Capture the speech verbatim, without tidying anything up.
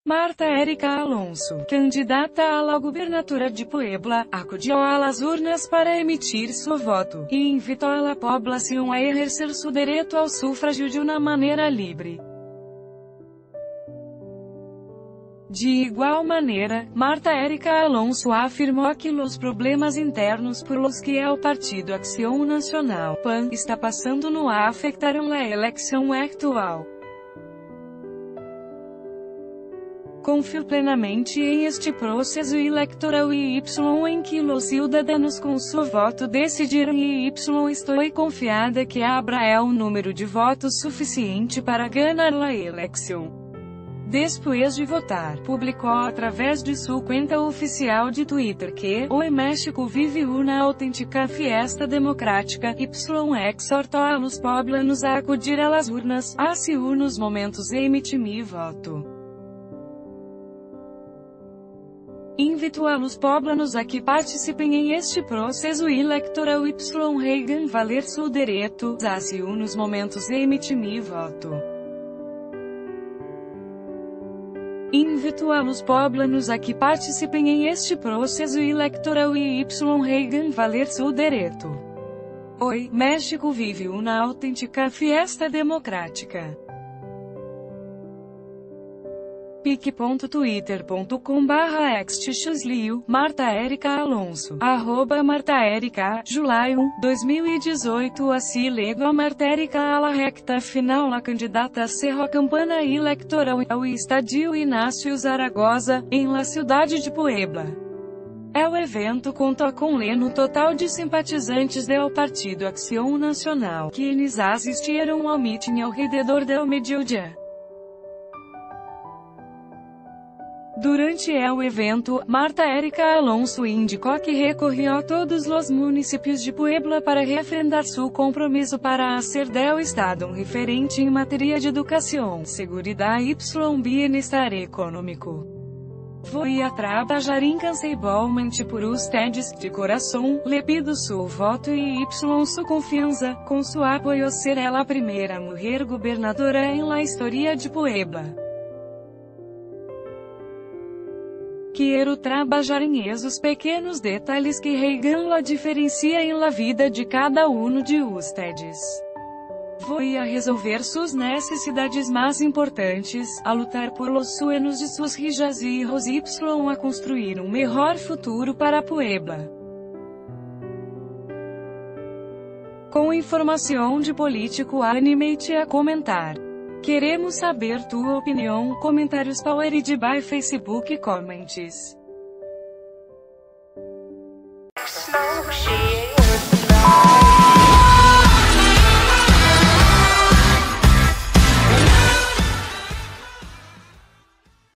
Marta Érica Alonso, candidata à la gubernatura de Puebla, acudiu às urnas para emitir seu voto, e invitou a população a exercer seu direito ao sufrágio de uma maneira livre. De igual maneira, Marta Érica Alonso afirmou que os problemas internos por los que o Partido Acción Nacional, P A N, está passando não afetaram a eleição atual. Confio plenamente em este processo eleitoral e y em que os cidadãos com seu voto decidiram e y estou confiada que habrá o número de votos suficiente para ganhar a eleição. Depois de votar, publicou através de sua conta oficial de Twitter que o México vive uma autêntica fiesta democrática, y exortou a los poblanos a acudir às urnas, hace unos momentos emiti mi voto. Invito a los poblanos a que participem em este processo eleitoral y Reagan valer seu direito, hace unos momentos emiti mi voto. Invito a los poblanos a que participem em este processo eleitoral e y Reagan valer seu direito. Hoy, México vive uma autêntica fiesta democrática. pic ponto twitter ponto com barra xtxlio, Marta Érica Alonso, arroba Marta Érica, Julho, dois mil e dezoito. Así llegó Marta Érica a la recta final. La candidata cerró campana electoral ao Estadio Inácio Zaragoza, em la cidade de Puebla. O evento contou com um total de simpatizantes do Partido Acción Nacional, quienes assistiram ao meeting ao redor do mediodía. Durante o evento, Marta Érica Alonso indicou que recorreu a todos os municípios de Puebla para refrendar seu compromisso para hacer do Estado um referente em matéria de educação, seguridade y bienestar econômico. Vou a trabalhar incansavelmente por ustedes, de coração, le pido seu voto e y sua confiança, com seu apoio ser ela a primeira mulher governadora em la história de Puebla. Quero trabalhar em esos pequenos detalhes que Reagan la diferencia em la vida de cada um de ustedes. Vou a resolver suas necessidades mais importantes, a lutar por los sueños de sus hijas e hijos y a construir um melhor futuro para Puebla. Com informação de político, anime-te a comentar. Queremos saber tua opinião. Comentários powered by Facebook Comments.